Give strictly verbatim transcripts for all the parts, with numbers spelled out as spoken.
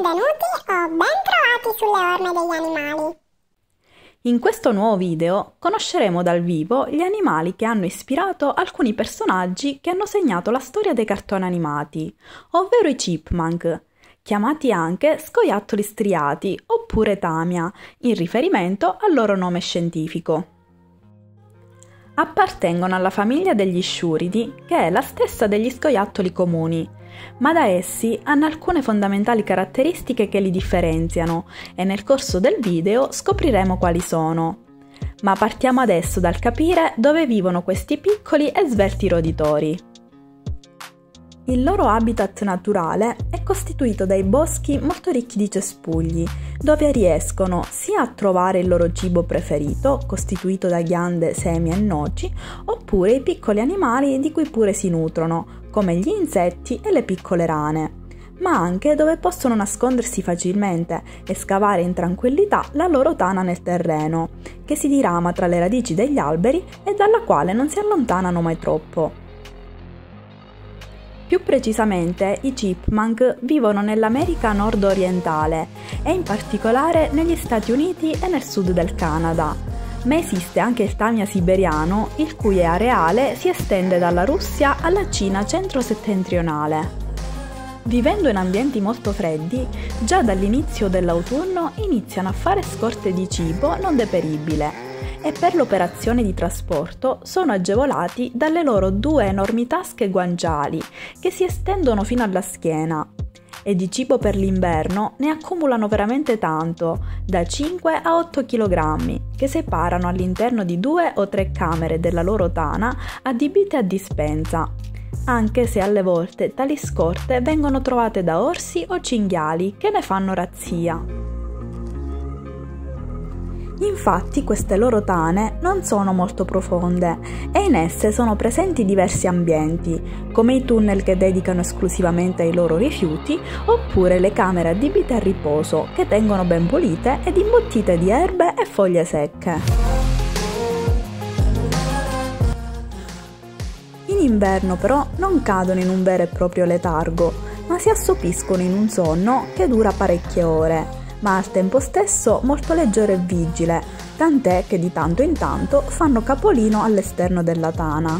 benvenuti o ben trovati sulle orme degli animali. In questo nuovo video conosceremo dal vivo gli animali che hanno ispirato alcuni personaggi che hanno segnato la storia dei cartoni animati, ovvero i chipmunk, chiamati anche scoiattoli striati oppure tamia, in riferimento al loro nome scientifico. Appartengono alla famiglia degli sciuridi, che è la stessa degli scoiattoli comuni, ma da essi hanno alcune fondamentali caratteristiche che li differenziano e nel corso del video scopriremo quali sono. Ma partiamo adesso dal capire dove vivono questi piccoli e svelti roditori. Il loro habitat naturale è costituito dai boschi molto ricchi di cespugli, dove riescono sia a trovare il loro cibo preferito, costituito da ghiande, semi e noci, oppure i piccoli animali di cui pure si nutrono, come gli insetti e le piccole rane, ma anche dove possono nascondersi facilmente e scavare in tranquillità la loro tana nel terreno, che si dirama tra le radici degli alberi e dalla quale non si allontanano mai troppo. Più precisamente, i chipmunk vivono nell'America nord-orientale e in particolare negli Stati Uniti e nel sud del Canada, ma esiste anche il tamia siberiano, il cui areale si estende dalla Russia alla Cina centro-settentrionale. Vivendo in ambienti molto freddi, già dall'inizio dell'autunno iniziano a fare scorte di cibo non deperibile e per l'operazione di trasporto sono agevolati dalle loro due enormi tasche guanciali che si estendono fino alla schiena, e di cibo per l'inverno ne accumulano veramente tanto, da cinque a otto chilogrammi, che separano all'interno di due o tre camere della loro tana adibite a dispensa, anche se alle volte tali scorte vengono trovate da orsi o cinghiali che ne fanno razzia. Infatti queste loro tane non sono molto profonde e in esse sono presenti diversi ambienti, come i tunnel che dedicano esclusivamente ai loro rifiuti, oppure le camere adibite a riposo che tengono ben pulite ed imbottite di erbe e foglie secche. In inverno però non cadono in un vero e proprio letargo, ma si assopiscono in un sonno che dura parecchie ore, ma al tempo stesso molto leggero e vigile, tant'è che di tanto in tanto fanno capolino all'esterno della tana.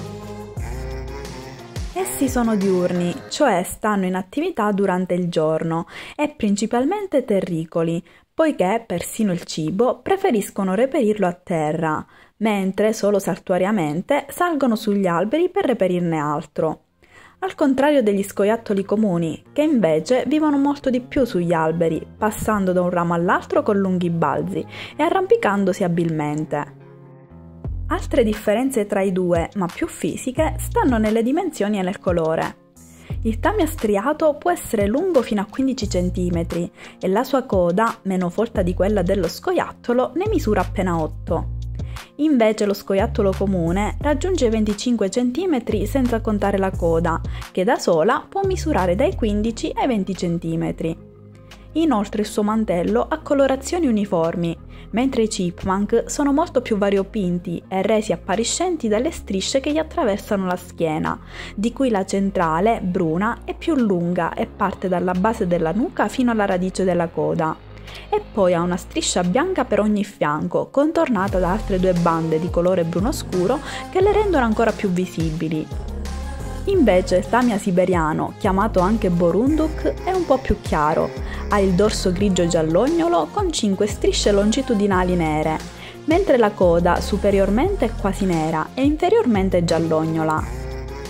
Essi sono diurni, cioè stanno in attività durante il giorno e principalmente terricoli, poiché persino il cibo preferiscono reperirlo a terra, mentre solo saltuariamente salgono sugli alberi per reperirne altro. Al contrario degli scoiattoli comuni, che invece vivono molto di più sugli alberi, passando da un ramo all'altro con lunghi balzi e arrampicandosi abilmente. Altre differenze tra i due, ma più fisiche, stanno nelle dimensioni e nel colore. Il tamia striato può essere lungo fino a quindici centimetri e la sua coda, meno folta di quella dello scoiattolo, ne misura appena otto. Invece lo scoiattolo comune raggiunge venticinque centimetri senza contare la coda, che da sola può misurare dai quindici ai venti centimetri. Inoltre il suo mantello ha colorazioni uniformi, mentre i chipmunk sono molto più variopinti e resi appariscenti dalle strisce che gli attraversano la schiena, di cui la centrale, bruna, è più lunga e parte dalla base della nuca fino alla radice della coda. E poi ha una striscia bianca per ogni fianco, contornata da altre due bande di colore bruno scuro che le rendono ancora più visibili. Invece il tamia siberiano, chiamato anche borunduk, è un po' più chiaro, ha il dorso grigio giallognolo con cinque strisce longitudinali nere, mentre la coda superiormente è quasi nera e inferiormente giallognola.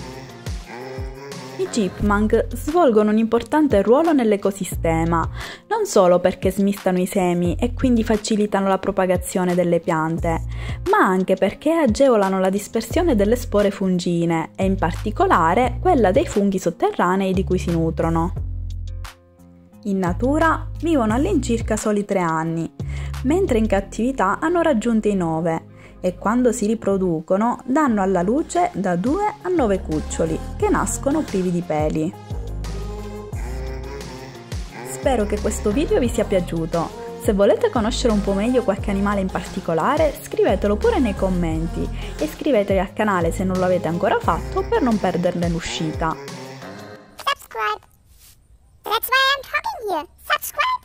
I chipmunk svolgono un importante ruolo nell'ecosistema, non solo perché smistano i semi e quindi facilitano la propagazione delle piante, ma anche perché agevolano la dispersione delle spore fungine e in particolare quella dei funghi sotterranei di cui si nutrono. In natura vivono all'incirca soli tre anni, mentre in cattività hanno raggiunto i nove, e quando si riproducono danno alla luce da due a nove cuccioli che nascono privi di peli. Spero che questo video vi sia piaciuto. Se volete conoscere un po' meglio qualche animale in particolare, scrivetelo pure nei commenti e iscrivetevi al canale se non lo avete ancora fatto per non perderne l'uscita. Subscribe. That's why I'm talking here. Subscribe. Squawk!